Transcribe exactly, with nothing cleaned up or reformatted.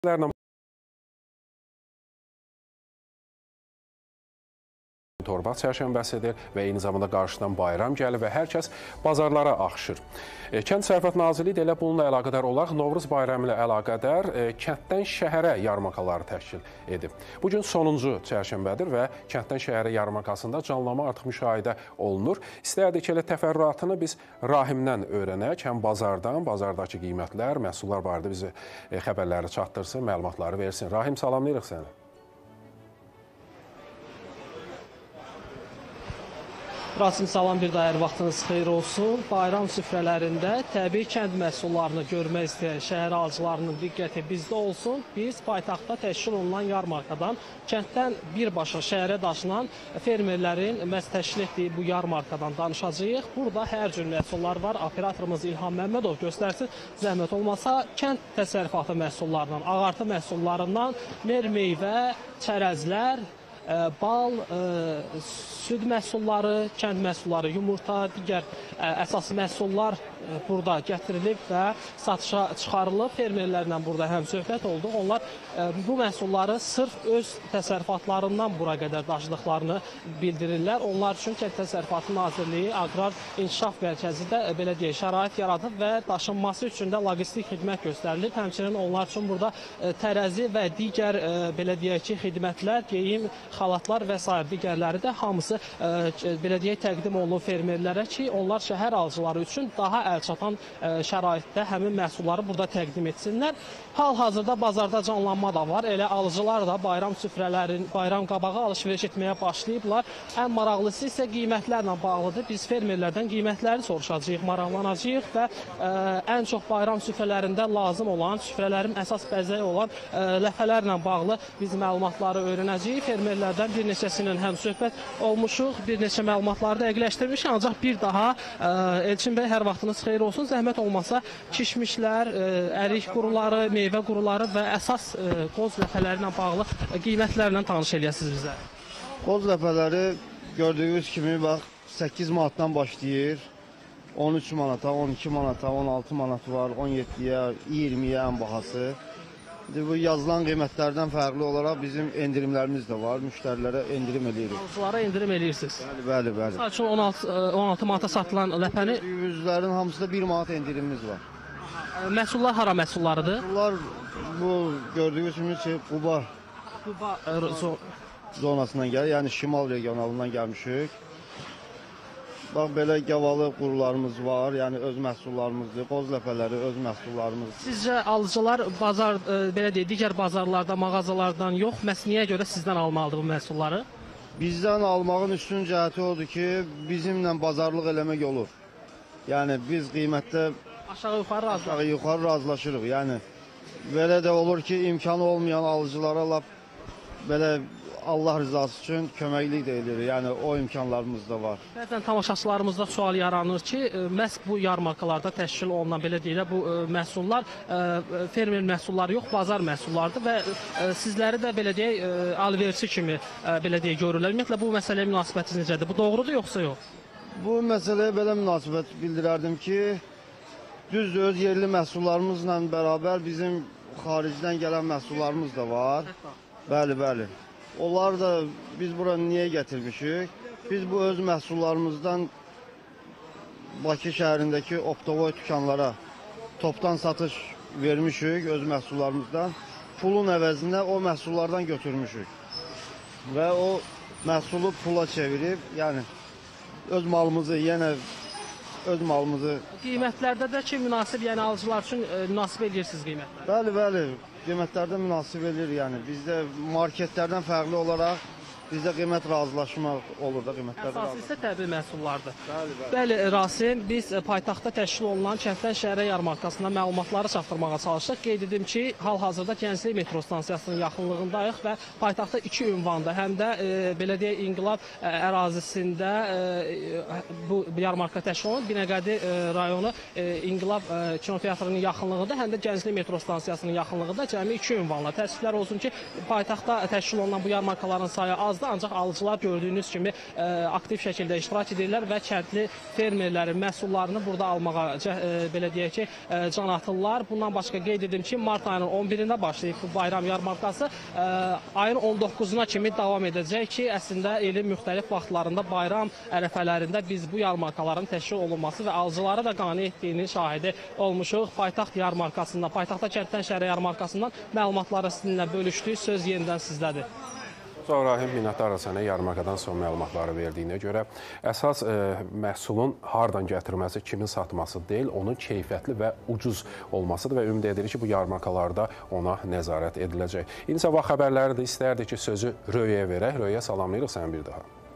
Torba çərşənbəsidir və eyni zamanda qarşıdan bayram gəlir və hər kəs bazarlara axışır. Kənd Təsərrüfatı Nazirliyi də elə bununla əlaqədar olaraq Novruz bayramı ilə əlaqədar kənddən şəhərə yarmarkaları təşkil edib. Bugün sonuncu çərşənbədir və kənddən şəhərə yarmarkasında canlanma artıq müşahidə olunur. İstərdik ki, elə təfərrüatını biz Rahimdən öyrənək, həm bazardan, bazardakı qiymətlər, məhsullar barədə bizi xəbərləri çatdırsın, məlumatları versin. Rahim, salamlayırıq səni. Rasim, salam, bir daha vaxtınız xeyir olsun. Bayram süfrələrində təbii kənd məhsullarını görmək istəyən şəhər alıcılarının diqqəti bizdə olsun. Biz paytaxtda təşkil olunan yarmarkadan kənddən birbaşa şəhərə daşınan fermerlərin məhz təşkil etdiyi bu yarmarkadan danışacağıq. Burada hər cür məhsullar var. Operatorumuz İlham Məmmədov göstərsin. Zəhmət olmasa kənd təsərrüfatı məhsullarından, ağartı məhsullarından, mer meyvə, çərəzlər, bal, süd məhsulları, kənd məhsulları, yumurta, digər əsas məhsullar burada gətirilib və satışa çıxarılıb. Fermerlərlə burada həm söhbət oldu. Onlar bu məhsulları sırf öz təsərrüfatlarından bura qədər daşıdıqlarını bildirirlər. Onlar üçün Kənd Təsərrüfatı Nazirliyi Aqrar İnkişaf Mərkəzi də belə deyək, şərait yaradıb və daşınması üçün də logistik xidmət göstərilib. Həmçinin onlar üçün burada tərəzi və digər belə deyək ki, xidmətlər, geyim, xalatlar və s. digərləri də hamısı belə deyək təqdim olunur fermerlərə ki, onlar şəhər alıcıları üçün daha əlçatan şəraitdə həmin məhsulları burada təqdim etsinlər. Hal-hazırda bazarda canlanma da var. Elə alıcılar da bayram süfrələrin, bayram qabağı alış-veriş etməyə başlayıblar. Ən maraqlısı isə qiymətlərlə bağlıdır. Biz fermerlərdən qiymətləri soruşacağıq, maraqlanacağıq və ə, ən çox bayram süfrələrində lazım olan, süfrələrin əsas bəzəyi olan ə, ləfələrlə bağlı biz məlumatları öyrənəcəyik. Fermerlərdən bir neçəsindən həm söhbət olmuşuq, bir neçə məlumatları dəqiqləşdirmişik. Ancaq bir daha ə, Elçin bəy, hər vaxtınız xeyir olsun. Zəhmət olmasa kişmişlər, ə, ərik quruları, meyvə quruları və əsas ə, qoz ləfələri ilə bağlı qiymətlərlə tanış eləyəsiniz bizə. Qoz ləfələri gördüyünüz kimi bax səkkiz manatdan başlayır. on üç manata, on iki manata, on altı manat var, on yeddiyə, iyirmiyə ən bahası. Bu yazılan qiymətlərdən fərqli olaraq bizim endirimlərimiz də var. Müştərilərə endirim edirik. Alıcılara endirim edirsiniz. Bəli, bəli, bəli. Sadəcə üçün on altı manata satılan ləpəni... Yüzlərin hamısında bir manat endirimimiz var. Məhsullar hara məhsullarıdır? Məhsullar bu gördüyünüz kimi ki, Quba, Quba zonasından gəlir, yəni şimal regionalından gəlmişik. Bax, belə gavalı qurularımız var, yəni öz məhsullarımızdır, qoz ləpələri öz məhsullarımızdır. Sizcə alıcılar bazar, e, belə deyək, digər bazarlarda, mağazalardan yox, məhz niyə görə sizdən almalıdır bu məhsulları? Bizdən almağın üstün cəhəti odur ki, bizimlə bazarlıq eləmək olur. Yəni, biz qiymətdə aşağı-yuxarı razılaşırıq. Aşağı-yuxarı razılaşırıq. Yəni, belə də olur ki, imkanı olmayan alıcılara lap belə Allah rızası üçün köməklik də edir. Yəni, o imkanlarımız da var. Bəzən tamaşaçılarımızda sual yaranır ki, məhz bu yarmarkalarda təşkil olunan, belə deyək, bu məhsullar fermer məhsulları yox, bazar məhsullardır və sizləri də, belə deyək, alverçi kimi, belə deyək, görürlər. Ümumiyyətlə, bu məsələyə münasibətiniz necədir? Bu doğrudur, yoxsa yox? Bu məsələyə belə münasibət bildirərdim ki, düzdür, öz yerli məhsullarımızla bərabər bizim xaricdən gələn məhsullarımız da var. Bəli, bəli. Onlar da biz bura niyə gətirmişik? Biz bu öz məhsullarımızdan Bakı şəhərindəki optovoy dükanlara topdan satış vermişik öz məhsullarımızdan. Pulun əvəzində o məhsullardan götürmüşük. Və o məhsulu pula çevirib, yəni öz malımızı, yenə öz malımızı... Qiymətlərdə də ki, münasib, yəni alıcılar üçün münasib edirsiniz qiymətlər? Bəli, bəli. Qiymətlərdə münasib edir, yəni bizdə marketlərdən fərqli olaraq bizdə qiymət razılaşmaq olur da qiymətlərdə. Əsası isə təbii məhsullardır. Bəli, bəli. Bəli, Rasim, biz paytaxtda təşkil olunan kənddən şəhərə yarmarkasında məlumatları çatdırmağa çalışdıq. Qeyd edim ki, hal-hazırda Gənclik metro stansiyasının yaxınlığındayıq və paytaxtda iki ünvanda, həm də e, belə deyək, İnqilab e, ərazisində e, bu yarmarka təşkil olunur. Binəqədi e, rayonu e, İnqilab e, kinoteatrının yaxınlığında, həm də Gənclik metro stansiyasının yaxınlığında cəmi iki ünvanla. Təəssüflər olsun ki, paytaxtda təşkil olunan bu yarmarkaların sayı azdır. yarmarkamızda, ancaq alıcılar gördüyünüz kimi e, aktiv şəkildə iştirak edirlər və kəndli fermerlərin məhsullarını burada almağa e, belə deyək ki, e, can atırlar. Bundan başqa qeyd edim ki, mart ayının on birində başlayıb bu bayram yarmarkası, e, ayın on doqquzuna kimi davam edəcək ki, əslində ilin müxtəlif vaxtlarında bayram ərəfələrində biz bu yarmarkaların təşkil olunması və alıcıları da qane etdiyinin şahidi olmuşuq. Paytaxt yarmarkasından, paytaxtda kənddən şəhərə yarmarkasından məlumatları sizinlə bölüşdük. Söz yenidən sizdədir. Rahim, minnətdarıq sənə yarmarkadan son məlumatları verdiyinə görə. Əsas e, məhsulun hardan gətirməsi, kimin satması deyil, onun keyfiyyətli və ucuz olmasıdır və ümid edirik ki, bu yarmarkalarda ona nəzarət ediləcək. İndi sabah xəbərləri də istərdik ki, sözü Röyəyə verək. Röyəyə salamlayırıq səni bir daha.